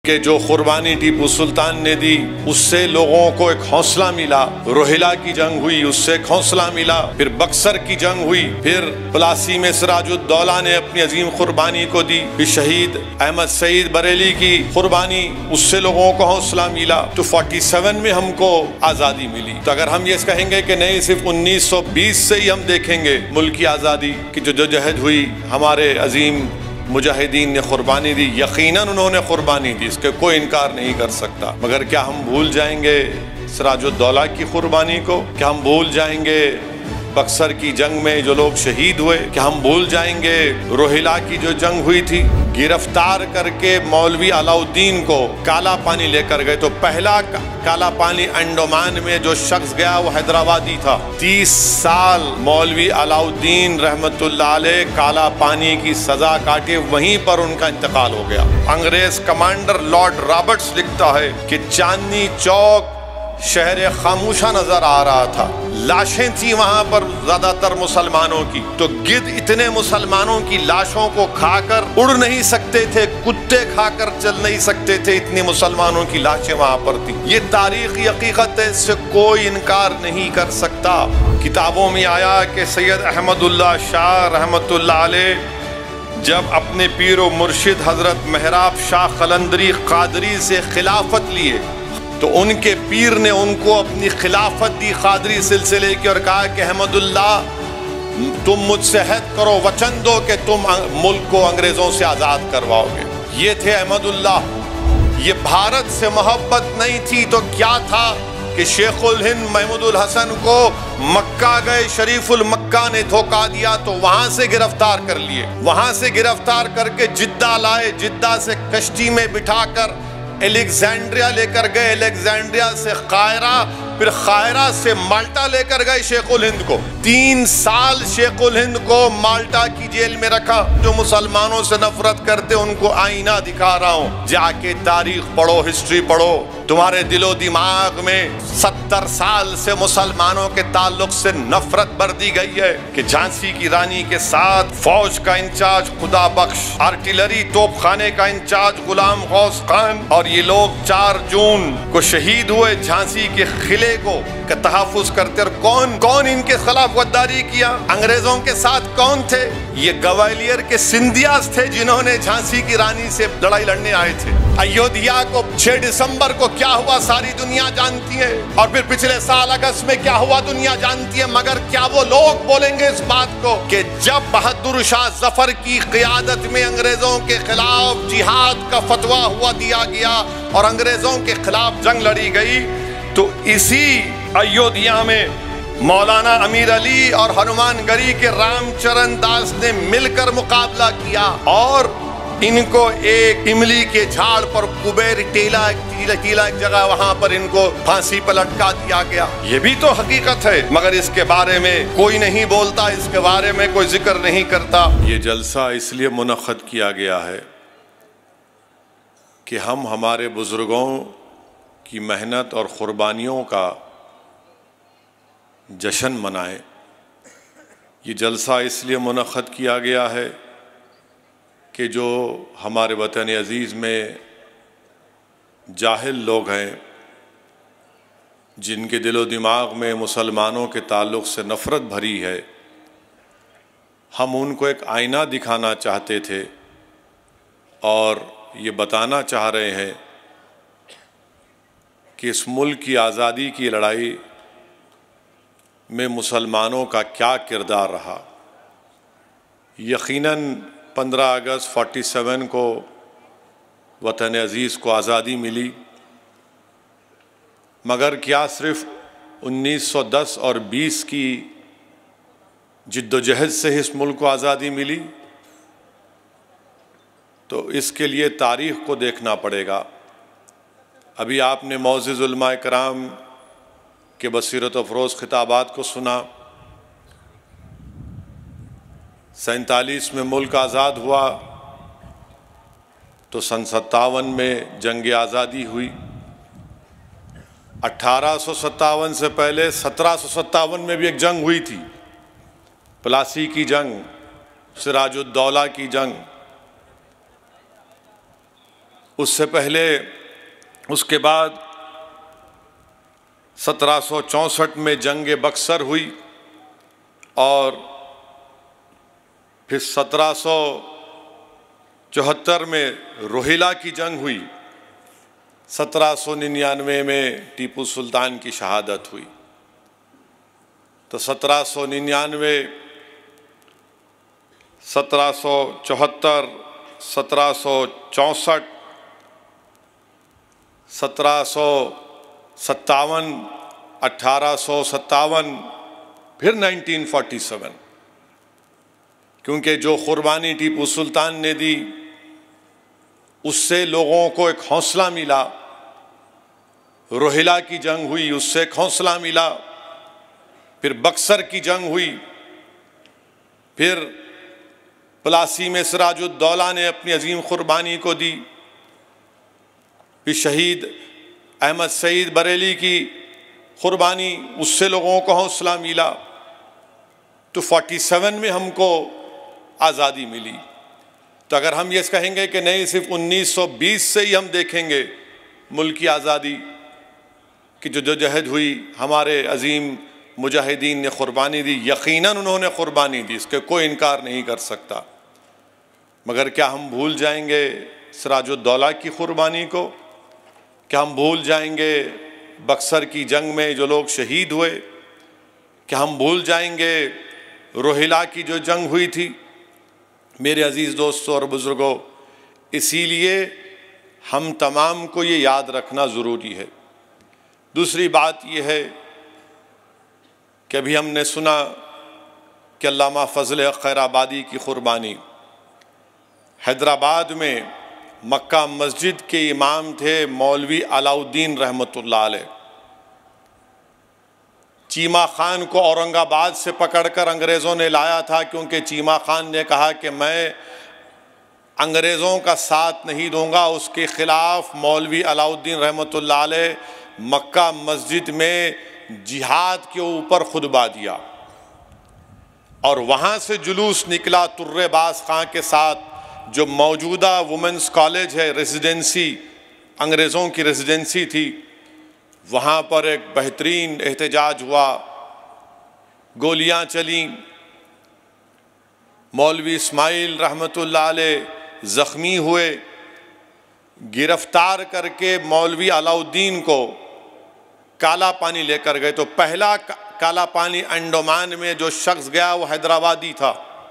کہ جو قربانی ٹیپو سلطان نے دی اس سے لوگوں کو ایک حوصلہ ملا، روہیلا کی جنگ ہوئی اس سے ایک حوصلہ ملا، پھر بکسر کی جنگ ہوئی، پھر پلاسی میں سراج الدولہ نے اپنی عظیم قربانی کو دی، پھر شہید احمد سعید بریلی کی قربانی اس سے لوگوں کو حوصلہ ملا، تو 47 میں ہم کو آزادی ملی۔ تو اگر ہم یہ کہیں گے کہ نہیں صرف 1920 سے ہی ہم دیکھیں گے ملک کی آزادی کی جو جہد ہوئی، ہمارے عظیم مجاہدین نے قربانی دی، یقیناً انہوں نے قربانی دی، اس کے کوئی انکار نہیں کر سکتا، مگر کیا ہم بھول جائیں گے سراج الدولہ کی قربانی کو؟ کیا ہم بھول جائیں گے بکسر کی جنگ میں جو لوگ شہید ہوئے؟ کیا ہم بھول جائیں گے روہیلا کی جو جنگ ہوئی تھی؟ گرفتار کر کے مولوی علاء الدین کو کالا پانی لے کر گئے، تو پہلا کالا پانی انڈومان میں جو شخص گیا وہ حیدرآبادی تھا۔ 30 سال مولوی علاء الدین رحمت اللہ علیہ کالا پانی کی سزا کاٹے، وہیں پر ان کا انتقال ہو گیا۔ انگریز کمانڈر لارڈ رابرٹس لکھتا ہے کہ چاندنی چوک شہر خاموشہ نظر آ رہا تھا، لاشیں تھیں وہاں پر زیادہ تر مسلمانوں کی، تو گدھ اتنے مسلمانوں کی لاشوں کو کھا کر اڑ نہیں سکتے تھے، کتے کھا کر چل نہیں سکتے تھے، اتنی مسلمانوں کی لاشیں وہاں پر تھیں۔ یہ تاریخی حقیقت ہے، اس سے کوئی انکار نہیں کر سکتا۔ کتابوں میں آیا کہ سید احمد اللہ شاہ رحمت اللہ علیہ جب اپنے پیر و مرشد حضرت محراب شاہ قلندری قادری سے خلافت لیے تو ان کے پیر نے ان کو اپنی خلافت دی قادری سلسلے کی، اور کہا کہ احمد اللہ تم مجھ سے عہد کرو، وچن دو کہ تم ملک کو انگریزوں سے آزاد کرواؤ گے۔ یہ تھے احمد اللہ۔ یہ بھارت سے محبت نہیں تھی تو کیا تھا کہ شیخ الہند محمود الحسن کو مکہ گئے، شریف المکہ نے دھوکہ دیا تو وہاں سے گرفتار کر لیے، وہاں سے گرفتار کر کے جدہ لائے، جدہ سے کشتی میں بٹھا کر الیگزینڈریا لے کر گئے، الیگزینڈریا سے قاہرہ، پھر قاہرہ سے مالٹا لے کر گئے شیخ الہند کو۔ 3 سال شیخ الہند کو مالٹا کی جیل میں رکھا۔ جو مسلمانوں سے نفرت کرتے ان کو آئینہ دکھا رہا ہوں، جا کے تاریخ پڑھو، ہسٹری پڑھو، تمہارے دل و دماغ میں 70 سال سے مسلمانوں کے تعلق سے نفرت بر دی گئی ہے کہ جھانسی کی رانی کے ساتھ فوج کا انچارج خدا بخش، آرٹلری توپ خانے کا انچارج غلام غوث خان، اور یہ لوگ 4 جون کو شہید ہوئے جھانسی کے قلعے کو تحفظ کرتے۔ اور کون ان کے خلاف غداری کیا؟ انگریزوں کے ساتھ کون تھے؟ یہ گوالیر کے سندھیاس تھے جنہوں نے جھانسی کی رانی سے لڑائی لڑنے آئے تھے۔ ایودھیا کو 6 دسمبر کو کیا ہوا ساری دنیا جانتی ہے، اور پھر پچھلے سال اگست میں کیا ہوا دنیا جانتی ہے، مگر کیا وہ لوگ بولیں گے اس بات کو کہ جب بہادر شاہ ظفر کی قیادت میں انگریزوں کے خلاف جہاد کا فتویٰ ہوا دیا گیا اور انگریزوں کے خلاف جنگ لڑی گئی، تو اسی ایودھیا میں مولانا امیر علی اور ہنومان گری کے رام چرن داس نے مل کر مقابلہ کیا، اور ان کو ایک املی کے جھاڑ پر کبیر ٹیلا ایک جگہ وہاں پر ان کو پھانسی پر لٹکا دیا گیا۔ یہ بھی تو حقیقت ہے، مگر اس کے بارے میں کوئی نہیں بولتا، اس کے بارے میں کوئی ذکر نہیں کرتا۔ یہ جلسہ اس لیے منعقد کیا گیا ہے کہ ہم ہمارے بزرگوں کی محنت اور قربانیوں کا جشن منائیں۔ یہ جلسہ اس لیے منعقد کیا گیا ہے کہ جو ہمارے وطن عزیز میں جاہل لوگ ہیں، جن کے دل و دماغ میں مسلمانوں کے تعلق سے نفرت بھری ہے، ہم ان کو ایک آئینہ دکھانا چاہتے تھے اور یہ بتانا چاہ رہے ہیں کہ اس ملک کی آزادی کی لڑائی میں مسلمانوں کا کیا کردار رہا۔ یقیناً 15 اگست 47 کو وطن عزیز کو آزادی ملی، مگر کیا صرف 1910 اور 20 کی جد و جہد سے اس ملک کو آزادی ملی؟ تو اس کے لیے تاریخ کو دیکھنا پڑے گا۔ ابھی آپ نے معزز علماء کرام کے بصیرت افروز خطابات کو سنا۔ 47 میں ملک آزاد ہوا تو 57 میں جنگ آزادی ہوئی۔ 1857 سے پہلے 1757 میں بھی ایک جنگ ہوئی تھی، پلاسی کی جنگ، سراج الدولہ کی جنگ۔ اس سے پہلے اس کے بعد 1764 میں جنگ بکسر ہوئی اور پھر 1774 میں روہیلا کی جنگ ہوئی، 1799 میں ٹیپو سلطان کی شہادت ہوئی۔ تو 1799، 1774، 1764، 1757، 1857، پھر 1947، کیونکہ جو قربانی ٹیپو سلطان نے دی اس سے لوگوں کو ایک حوصلہ ملا، روہیلا کی جنگ ہوئی اس سے ایک حوصلہ ملا، پھر بکسر کی جنگ ہوئی، پھر پلاسی میں سراج الدولہ نے اپنی عظیم قربانی کو دی، پھر شہید احمد سعید بریلی کی قربانی، اس سے لوگوں کو حوصلہ ملا، تو 47 میں ہم کو آزادی ملی۔ تو اگر ہم یہ کہیں گے کہ نہیں صرف 1920 سے ہی ہم دیکھیں گے ملک کی آزادی کی جو جہد ہوئی، ہمارے عظیم مجاہدین نے قربانی دی، یقیناً انہوں نے قربانی دی، اس کے کوئی انکار نہیں کر سکتا، مگر کیا ہم بھول جائیں گے سراج الدولہ کی قربانی کو؟ کیا ہم بھول جائیں گے بکسر کی جنگ میں جو لوگ شہید ہوئے؟ کیا ہم بھول جائیں گے روہیلا کی جو جنگ ہوئی تھی؟ میرے عزیز دوستوں اور بزرگوں، اسی لیے ہم تمام کو یہ یاد رکھنا ضروری ہے۔ دوسری بات یہ ہے کہ ابھی ہم نے سنا کہ علامہ فضل خیر آبادی کی قربانی، حیدرآباد میں مکہ مسجد کے امام تھے مولوی علاء الدین رحمۃ اللہ علیہ۔ چیمہ خان کو اورنگ آباد سے پکڑ کر انگریزوں نے لایا تھا، کیونکہ چیمہ خان نے کہا کہ میں انگریزوں کا ساتھ نہیں دوں گا، اس کے خلاف مولوی علاء الدین رحمۃ اللہ علیہ مکہ مسجد میں جہاد کے اوپر خطبہ دیا، اور وہاں سے جلوس نکلا تر باز خان کے ساتھ، جو موجودہ وومنس کالج ہے، ریزیڈنسی، انگریزوں کی ریزیڈنسی تھی، وہاں پر ایک بہترین احتجاج ہوا، گولیاں چلیں، مولوی اسماعیل رحمۃ اللہ علیہ زخمی ہوئے، گرفتار کر کے مولوی علاء الدین کو کالا پانی لے کر گئے۔ تو پہلا کالا پانی انڈمان میں جو شخص گیا وہ حیدرآبادی تھا۔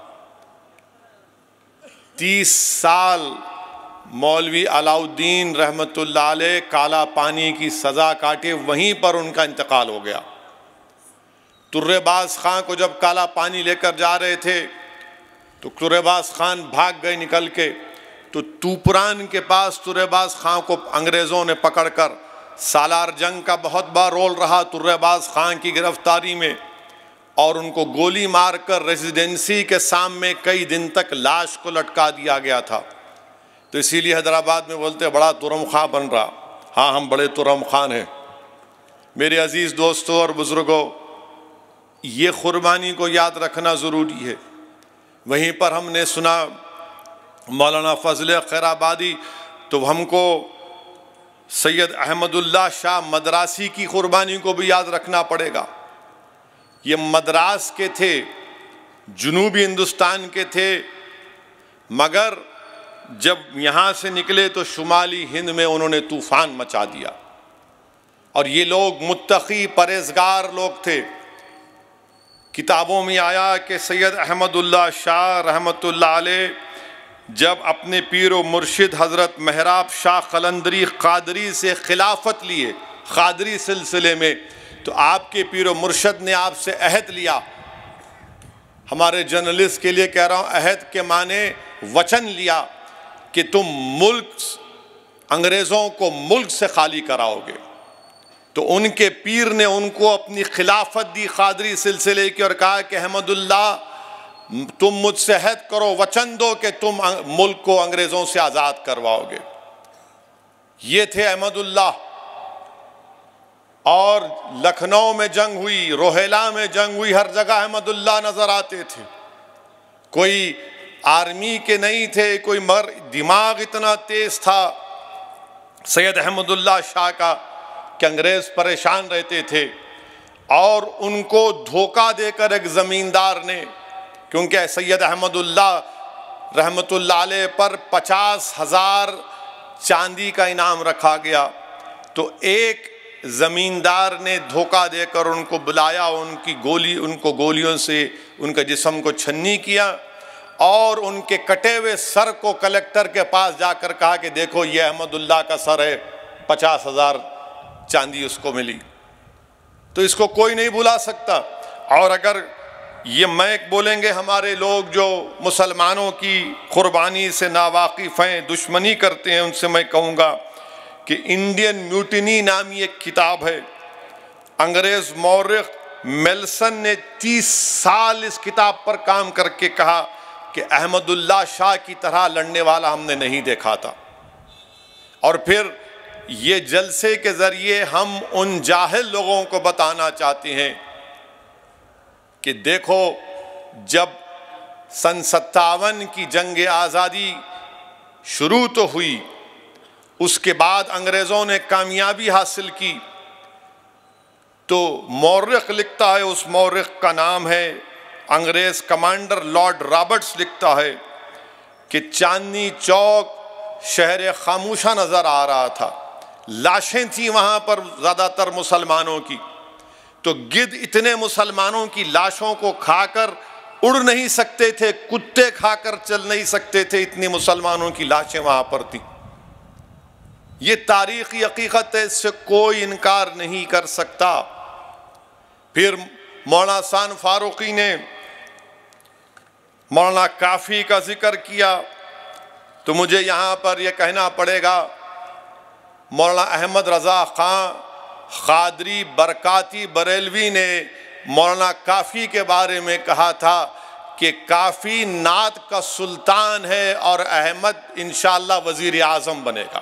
30 سال مولوی علاء الدین رحمۃ اللہ علیہ کالا پانی کی سزا کاٹے، وہیں پر ان کا انتقال ہو گیا۔ تر باز خان کو جب کالا پانی لے کر جا رہے تھے تو تر باز خان بھاگ گئے نکل کے، تو توپران کے پاس تر باز خان کو انگریزوں نے پکڑ کر، سالار جنگ کا بہت بڑا رول رہا تر باز خان کی گرفتاری میں، اور ان کو گولی مار کر ریزیڈنسی کے سامنے کئی دن تک لاش کو لٹکا دیا گیا تھا۔ تو اسی لیے حیدرآباد میں بولتے بڑا ترم خاں بن رہا۔ ہاں، ہم بڑے ترم خان ہیں۔ میرے عزیز دوستوں اور بزرگوں، یہ قربانی کو یاد رکھنا ضروری ہے۔ وہیں پر ہم نے سنا مولانا فضل خیر آبادی، تو ہم کو سید احمد اللہ شاہ مدراسی کی قربانی کو بھی یاد رکھنا پڑے گا۔ یہ مدراس کے تھے، جنوبی ہندوستان کے تھے، مگر جب یہاں سے نکلے تو شمالی ہند میں انہوں نے طوفان مچا دیا، اور یہ لوگ متقی پرہیزگار لوگ تھے۔ کتابوں میں آیا کہ سید احمد اللہ شاہ رحمۃ اللہ علیہ جب اپنے پیر و مرشد حضرت محراب شاہ قلندری قادری سے خلافت لیے، قادری سلسلے میں، تو آپ کے پیر و مرشد نے آپ سے عہد لیا۔ ہمارے جرنلسٹ کے لیے کہہ رہا ہوں، عہد کے معنی وچن لیا کہ تم ملک، انگریزوں کو ملک سے خالی کراؤ گے۔ تو ان کے پیر نے ان کو اپنی خلافت دی قادری سلسلے کی، اور کہا کہ احمد اللہ تم مجھ سے عہد کرو، وچن دو کہ تم ملک کو انگریزوں سے آزاد کرواؤ گے۔ یہ تھے احمد اللہ۔ اور لکھنؤ میں جنگ ہوئی، روہیلا میں جنگ ہوئی، ہر جگہ احمد اللہ نظر آتے تھے۔ کوئی آرمی کے نہیں تھے، کوئی مگر دماغ اتنا تیز تھا سید احمد اللہ شاہ کا کہ انگریز پریشان رہتے تھے اور ان کو دھوکہ دے کر ایک زمیندار نے، کیونکہ سید احمد اللہ رحمت اللہ علیہ پر 50,000 چاندی کا انعام رکھا گیا، تو ایک زمیندار نے دھوکہ دے کر ان کو بلایا، ان کو گولیوں سے ان کے جسم کو چھنی کیا اور ان کے کٹے ہوئے سر کو کلیکٹر کے پاس جا کر کہا کہ دیکھو یہ احمد اللہ کا سر ہے، 50,000 چاندی اس کو ملی۔ تو اس کو کوئی نہیں بلا سکتا۔ اور اگر یہ میں بولیں گے ہمارے لوگ جو مسلمانوں کی قربانی سے ناواقف ہیں، دشمنی کرتے ہیں، ان سے میں کہوں گا کہ انڈین میوٹینی نامی ایک کتاب ہے، انگریز مورخ میلسن نے 30 سال اس کتاب پر کام کر کے کہا کہ احمد اللہ شاہ کی طرح لڑنے والا ہم نے نہیں دیکھا تھا۔ اور پھر یہ جلسے کے ذریعے ہم ان جاہل لوگوں کو بتانا چاہتے ہیں کہ دیکھو، جب سن 57 کی جنگ آزادی شروع تو ہوئی، اس کے بعد انگریزوں نے کامیابی حاصل کی، تو مورخ لکھتا ہے، اس مورخ کا نام ہے انگریز کمانڈر لارڈ رابرٹس، لکھتا ہے کہ چاندنی چوک شہر خاموشہ نظر آ رہا تھا، لاشیں تھیں وہاں پر زیادہ تر مسلمانوں کی، تو گدھ اتنے مسلمانوں کی لاشوں کو کھا کر اڑ نہیں سکتے تھے، کتے کھا کر چل نہیں سکتے تھے، اتنی مسلمانوں کی لاشیں وہاں پر تھیں۔ یہ تاریخی حقیقت ہے، اس سے کوئی انکار نہیں کر سکتا۔ پھر مولانا احسان فاروقی نے مولانا کافی کا ذکر کیا، تو مجھے یہاں پر یہ کہنا پڑے گا، مولانا احمد رضا خان قادری برکاتی بریلوی نے مولانا کافی کے بارے میں کہا تھا کہ کافی نعت کا سلطان ہے اور احمد انشاءاللہ وزیر اعظم بنے گا۔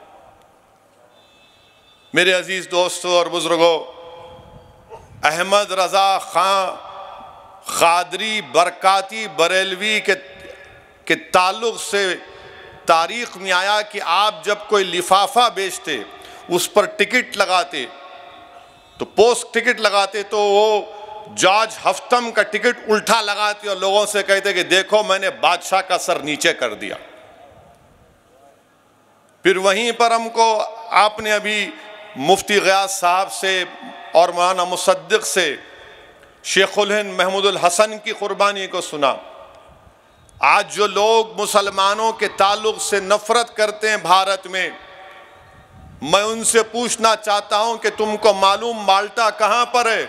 میرے عزیز دوستو اور بزرگوں، احمد رضا خان قادری برکاتی بریلوی کے تعلق سے تاریخ میں آیا کہ آپ جب کوئی لفافہ بیچتے، اس پر ٹکٹ لگاتے، تو پوسٹ ٹکٹ لگاتے، تو وہ جارج ہفتم کا ٹکٹ الٹا لگاتے اور لوگوں سے کہتے کہ دیکھو میں نے بادشاہ کا سر نیچے کر دیا۔ پھر وہیں پر ہم کو آپ نے ابھی مفتی غیاث صاحب سے اور مولانا مصدق سے شیخ الہند محمود الحسن کی قربانی کو سنا۔ آج جو لوگ مسلمانوں کے تعلق سے نفرت کرتے ہیں بھارت میں، میں ان سے پوچھنا چاہتا ہوں کہ تم کو معلوم مالٹا کہاں پر ہے؟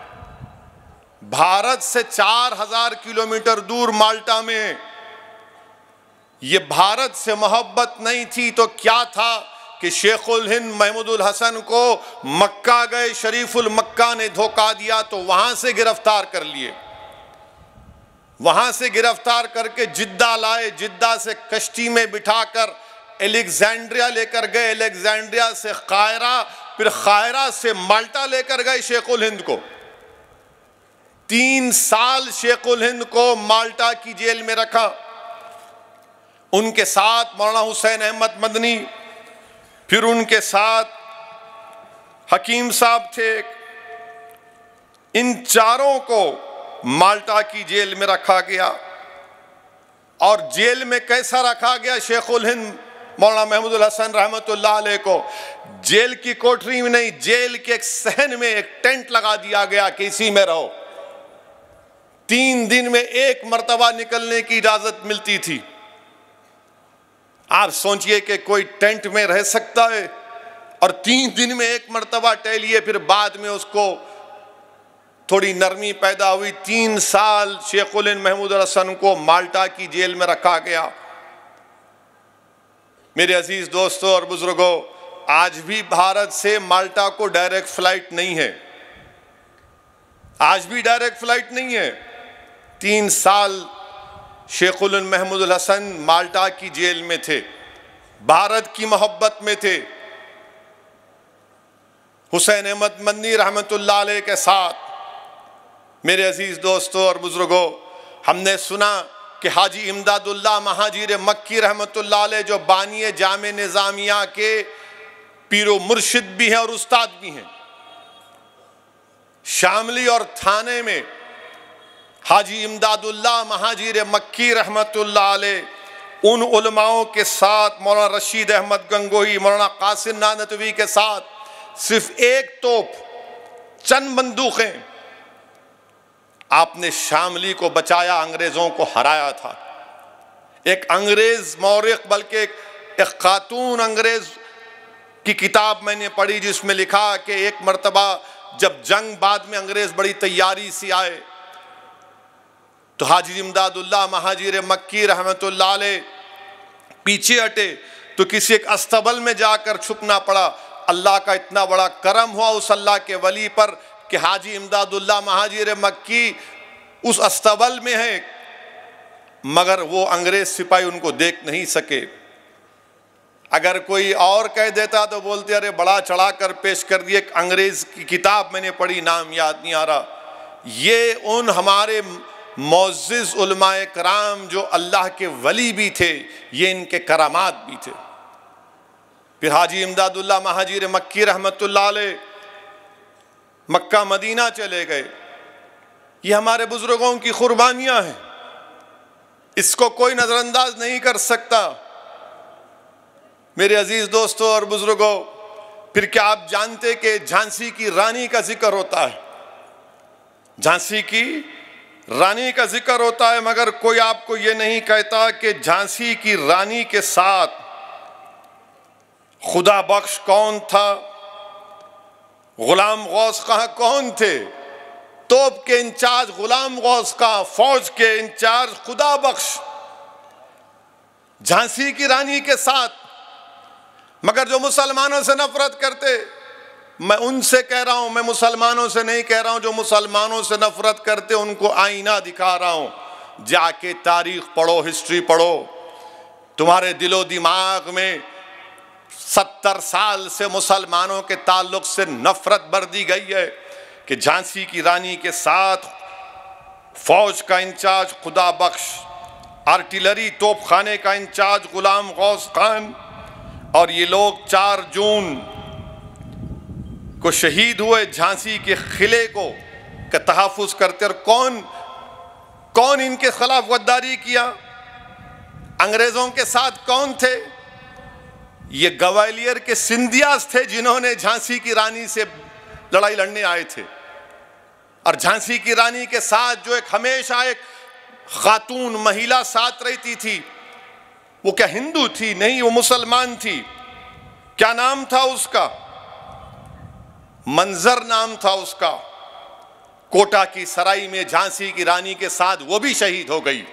بھارت سے 4000 کلومیٹر دور مالٹا میں ہے۔ یہ بھارت سے محبت نہیں تھی تو کیا تھا کہ شیخ الہند محمود الحسن کو مکہ گئے، شریف المکہ نے دھوکہ دیا تو وہاں سے گرفتار کر لیے، وہاں سے گرفتار کر کے جدہ لائے، جدہ سے کشتی میں بٹھا کر الیگزینڈریا لے کر گئے، الیگزینڈریا سے قاہرہ، پھر قاہرہ سے مالٹا لے کر گئے شیخ الہند کو۔ 3 سال شیخ الہند کو مالٹا کی جیل میں رکھا۔ ان کے ساتھ مولانا حسین احمد مدنی، پھر ان کے ساتھ حکیم صاحب تھے، ان چاروں کو مالٹا کی جیل میں رکھا گیا۔ اور جیل میں کیسا رکھا گیا شیخ الہند مولانا محمود الحسن رحمت اللہ علیہ کو؟ جیل کی کوٹری میں نہیں، جیل کے ایک صحن میں ایک ٹینٹ لگا دیا گیا کہ اسی میں رہو۔ 3 دن میں 1 مرتبہ نکلنے کی اجازت ملتی تھی۔ آپ سوچئے کہ کوئی ٹینٹ میں رہ سکتا ہے؟ اور 3 دن میں 1 مرتبہ ٹہلیے، پھر بعد میں اس کو تھوڑی نرمی پیدا ہوئی۔ 3 سال شیخ الہند محمود الحسن کو مالٹا کی جیل میں رکھا گیا۔ میرے عزیز دوستو اور بزرگوں، آج بھی بھارت سے مالٹا کو ڈائریکٹ فلائٹ نہیں ہے، آج بھی ڈائریکٹ فلائٹ نہیں ہے۔ 3 سال شیخ الہند محمود الحسن مالٹا کی جیل میں تھے، بھارت کی محبت میں تھے، حسین احمد مدنی رحمت اللہ علیہ کے ساتھ۔ میرے عزیز دوستو اور بزرگوں، ہم نے سنا کہ حاجی امداد اللہ مہاجر مکی رحمت اللہ علیہ جو بانی جامع نظامیہ کے پیر و مرشد بھی ہیں اور استاد بھی ہیں۔ شاملی اور تھانے میں حاجی امداد اللہ مہاجر مکی رحمت اللہ علیہ ان علماؤں کے ساتھ، مولانا رشید احمد گنگوہی، مولانا قاسم نانوتوی کے ساتھ صرف ایک توپ، چند بندوقیں، آپ نے شاملی کو بچایا، انگریزوں کو ہرایا تھا۔ ایک انگریز مورخ، بلکہ ایک خاتون انگریز کی کتاب میں نے پڑھی جس میں لکھا کہ ایک مرتبہ جب جنگ بعد میں انگریز بڑی تیاری سے آئے تو حاجی امداد اللہ مہاجر مکی رحمت اللہ علیہ پیچھے ہٹے تو کسی ایک استبل میں جا کر چھپنا پڑا۔ اللہ کا اتنا بڑا کرم ہوا اس اللہ کے ولی پر کہ حاجی امداد اللہ مہاجر مکی اس استبل میں ہیں، مگر وہ انگریز سپاہی ان کو دیکھ نہیں سکے۔ اگر کوئی اور کہہ دیتا تو بولتے ارے بڑا چڑھا کر پیش کر دیے۔ ایک انگریز کی کتاب میں نے پڑھی، نام یاد نہیں آ رہا، یہ ان ہمارے معزز علماء کرام جو اللہ کے ولی بھی تھے، یہ ان کے کرامات بھی تھے۔ پھر حاجی امداد اللہ مہاجر مکی رحمت اللہ علیہ مکہ مدینہ چلے گئے۔ یہ ہمارے بزرگوں کی قربانیاں ہیں، اس کو کوئی نظر انداز نہیں کر سکتا۔ میرے عزیز دوستوں اور بزرگوں، پھر کیا آپ جانتے کہ جھانسی کی رانی کا ذکر ہوتا ہے؟ جھانسی کی رانی کا ذکر ہوتا ہے، مگر کوئی آپ کو یہ نہیں کہتا کہ جھانسی کی رانی کے ساتھ خدا بخش کون تھا، غلام غوث خاں کون تھے، توپ کے انچارج غلام غوث خاں، فوج کے انچارج خدا بخش، جھانسی کی رانی کے ساتھ۔ مگر جو مسلمانوں سے نفرت کرتے، میں ان سے کہہ رہا ہوں، میں مسلمانوں سے نہیں کہہ رہا ہوں، جو مسلمانوں سے نفرت کرتے ان کو آئینہ دکھا رہا ہوں، جا کے تاریخ پڑھو، ہسٹری پڑھو، تمہارے دل و دماغ میں 70 سال سے مسلمانوں کے تعلق سے نفرت بھر دی گئی ہے کہ جھانسی کی رانی کے ساتھ فوج کا انچارج خدا بخش، آرٹلری توپ خانے کا انچارج غلام غوث خان، اور یہ لوگ 4 جون کو شہید ہوئے جھانسی کے قلعے کو کا تحفظ کرتے۔ اور کون ان کے خلاف غداری کیا؟ انگریزوں کے ساتھ کون تھے؟ یہ گوالیر کے سندھیاز تھے جنہوں نے جھانسی کی رانی سے لڑائی لڑنے آئے تھے۔ اور جھانسی کی رانی کے ساتھ جو ایک ہمیشہ ایک خاتون مہیلا ساتھ رہتی تھی، وہ کیا ہندو تھی؟ نہیں، وہ مسلمان تھی۔ کیا نام تھا اس کا؟ منظر نام تھا اس کا۔ کوٹا کی سرائی میں جھانسی کی رانی کے ساتھ وہ بھی شہید ہو گئی۔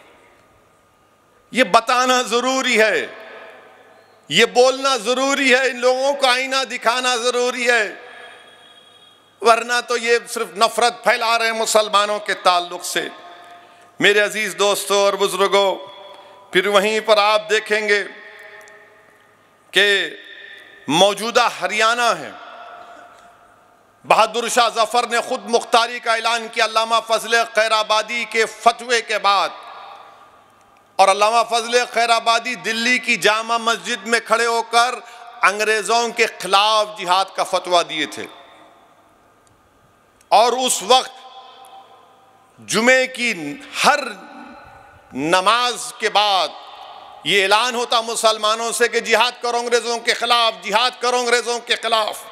یہ بتانا ضروری ہے، یہ بولنا ضروری ہے، ان لوگوں کو آئینہ دکھانا ضروری ہے، ورنہ تو یہ صرف نفرت پھیلا رہے ہیں مسلمانوں کے تعلق سے۔ میرے عزیز دوستوں اور بزرگوں، پھر وہیں پر آپ دیکھیں گے کہ موجودہ ہریانہ ہے، بہادر شاہ ظفر نے خود مختاری کا اعلان کیا علامہ فضل خیر آبادی کے فتوے کے بعد، اور علامہ فضل خیر آبادی دلی کی جامع مسجد میں کھڑے ہو کر انگریزوں کے خلاف جہاد کا فتویٰ دیے تھے۔ اور اس وقت جمعے کی ہر نماز کے بعد یہ اعلان ہوتا مسلمانوں سے کہ جہاد کرو انگریزوں کے خلاف، جہاد کرو انگریزوں کے خلاف۔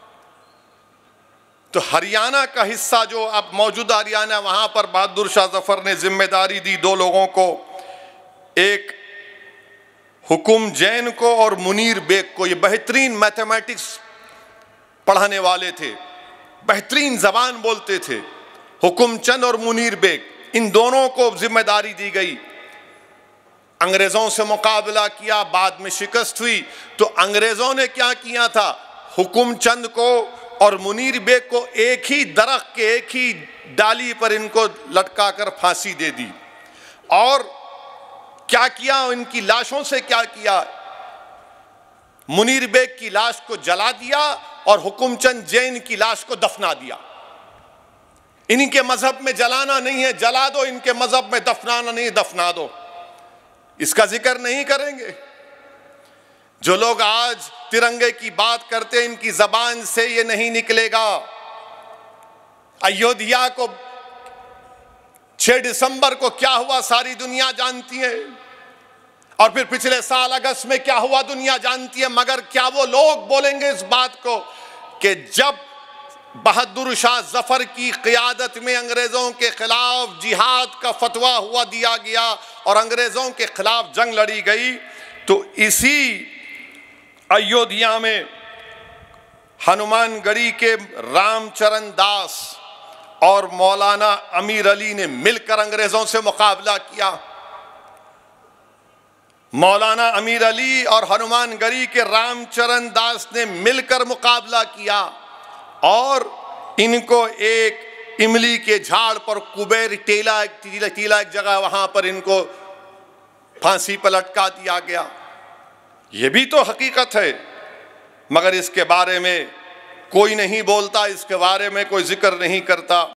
تو ہریانہ کا حصہ جو اب موجودہ ہریانہ، وہاں پر بہادر شاہ ظفر نے ذمہ داری دی 2 لوگوں کو، ایک حکم جین کو اور منیر بیگ کو۔ یہ بہترین میتھمیٹکس پڑھانے والے تھے، بہترین زبان بولتے تھے، حکم چند اور منیر بیگ، ان دونوں کو ذمہ داری دی گئی۔ انگریزوں سے مقابلہ کیا، بعد میں شکست ہوئی، تو انگریزوں نے کیا کیا تھا؟ حکم چند کو اور منیر بیگ کو ایک ہی درخت کے ایک ہی ڈالی پر ان کو لٹکا کر پھانسی دے دی۔ اور کیا کیا؟ ان کی لاشوں سے کیا کیا؟ منیر بیگ کی لاش کو جلا دیا اور حکم چند جین کی لاش کو دفنا دیا۔ ان کے مذہب میں جلانا نہیں ہے، جلا دو، ان کے مذہب میں دفنانا نہیں، دفنا دو، اس کا ذکر نہیں کریں گے۔ جو لوگ آج ترنگے کی بات کرتے ہیں ان کی زبان سے یہ نہیں نکلے گا۔ ایودھیا کو 6 دسمبر کو کیا ہوا ساری دنیا جانتی ہے، اور پھر پچھلے سال اگست میں کیا ہوا دنیا جانتی ہے، مگر کیا وہ لوگ بولیں گے اس بات کو کہ جب بہادر شاہ ظفر کی قیادت میں انگریزوں کے خلاف جہاد کا فتویٰ ہوا دیا گیا اور انگریزوں کے خلاف جنگ لڑی گئی، تو اسی ایودھیا میں ہنومان گڑھی کے رام چرن داس اور مولانا امیر علی نے مل کر انگریزوں سے مقابلہ کیا۔ مولانا امیر علی اور ہنومان گڑھی کے رام چرن داس نے مل کر مقابلہ کیا اور ان کو ایک املی کے جھاڑ پر کبیر ٹیلا ایک جگہ وہاں پر ان کو پھانسی پر لٹکا دیا گیا۔ یہ بھی تو حقیقت ہے، مگر اس کے بارے میں کوئی نہیں بولتا، اس کے بارے میں کوئی ذکر نہیں کرتا۔